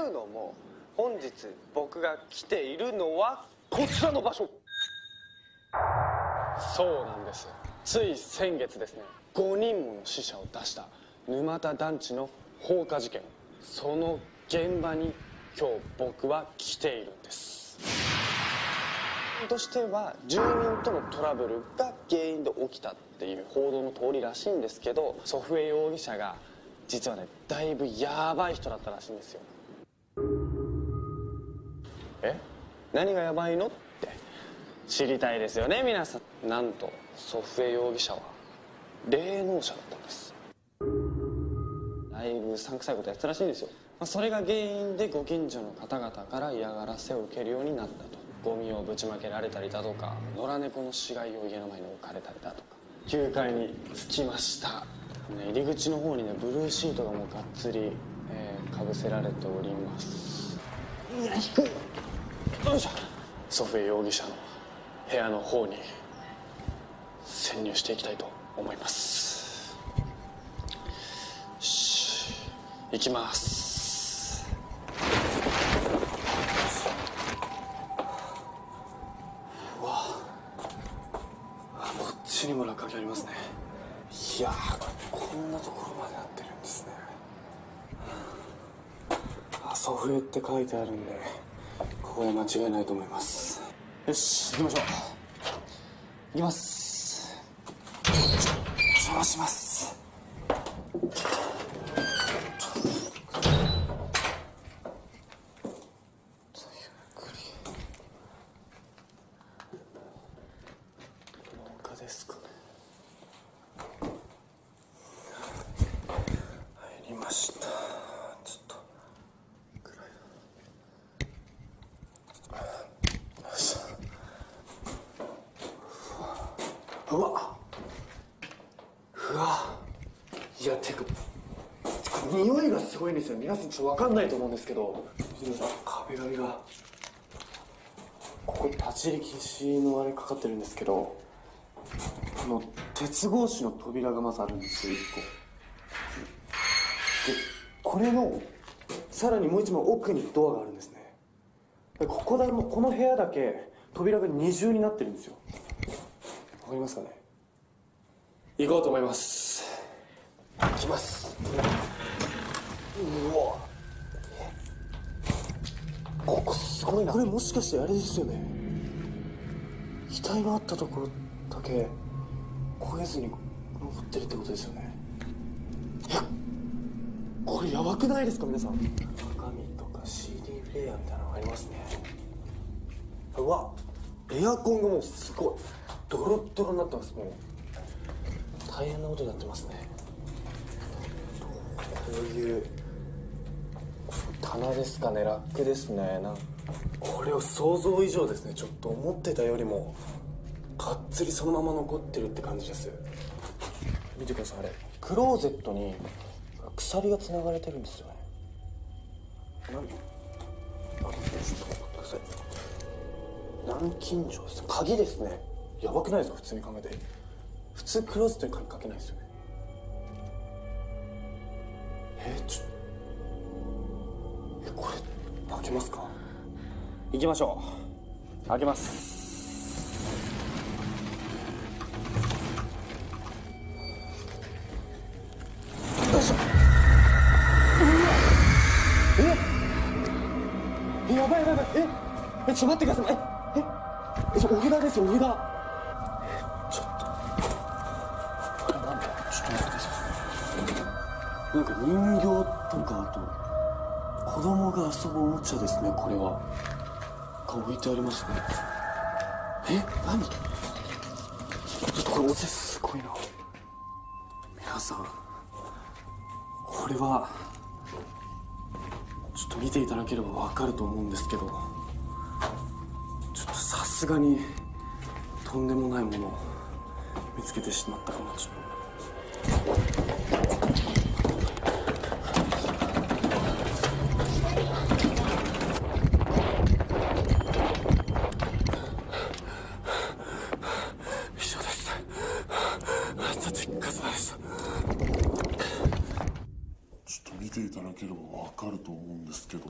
いうのも本日僕が来ているのはこちらの場所。そうなんです。つい先月ですね、5人もの死者を出した沼田団地の放火事件、その現場に今日僕は来ているんです。としては住民とのトラブルが原因で起きたっていう報道の通りらしいんですけど、祖父江容疑者が実はね、だいぶヤバい人だったらしいんですよ。何がヤバいのって知りたいですよね皆さん。なんと祖父江容疑者は霊能者だったんです。だいぶうさんくさいことやってたらしいんですよ。それが原因でご近所の方々から嫌がらせを受けるようになったと。ゴミをぶちまけられたりだとか、野良猫の死骸を家の前に置かれたりだとか。9階に着きました。入り口の方にね、ブルーシートがもうがっつりかぶせられております。いや、低いよいしょ。祖父江容疑者の部屋の方に潜入していきたいと思います。よし、行きます。うわ、こっちにも落書きありますね。いやー、こんなところまでなってるんですね。祖父江って書いてあるんで、ここで間違いないと思います。よし、行きましょう。行きます。お邪魔します。廊下ですかね。入りました。ちょっと暗い。うわ、いや、てか匂いがすごいんですよ。皆さんちょっと分かんないと思うんですけど、壁紙がここ立ち入り禁止のあれかかってるんですけど、この鉄格子の扉がまずあるんですよ、1個で。これのさらにもう一枚奥にドアがあるんですね。でこの部屋だけ扉が二重になってるんですよ。わかりますかね。行こうと思います。行きます。うわ、ここすごいな。これもしかしてあれですよね、遺体のあったところだけ焦げずに残ってるってことですよね。これやばくないですか皆さん。鏡とか CD プレイヤーみたいなのがありますね。うわ、エアコンがもうすごいドロッドロになってます。もう大変なことになってますね。こういう棚ですかね、ラックですね。これを想像以上ですね。ちょっと思ってたよりもがっつりそのまま残ってるって感じです。見てください、あれクローゼットに鎖がつながれてるんですよね。ちょっと待ってください。南京錠です。鍵ですね。やばくないですか普通に考えて。普通クローゼットに鍵かけないですよね。これ開けますか。行きましょう。開けます。よいしょ。やばいやばいやばい。ちょっと待ってください。お札ですよ、お札。ちょっとなんだ、ちょっと待ってください。なんか人形とか、あと子供が遊ぶおもちゃですね。これはが置いてありますね。何、ちょっとこれおせすごいな。皆さんこれはちょっと見ていただければ分かると思うんですけど、ちょっとさすがにとんでもないものを見つけてしまったかな。ちょっと見ていただければ分かると思うんですけど、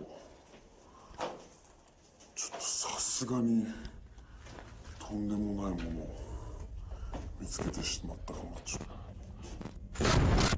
ちょっとさすがにとんでもないものを見つけてしまったかも。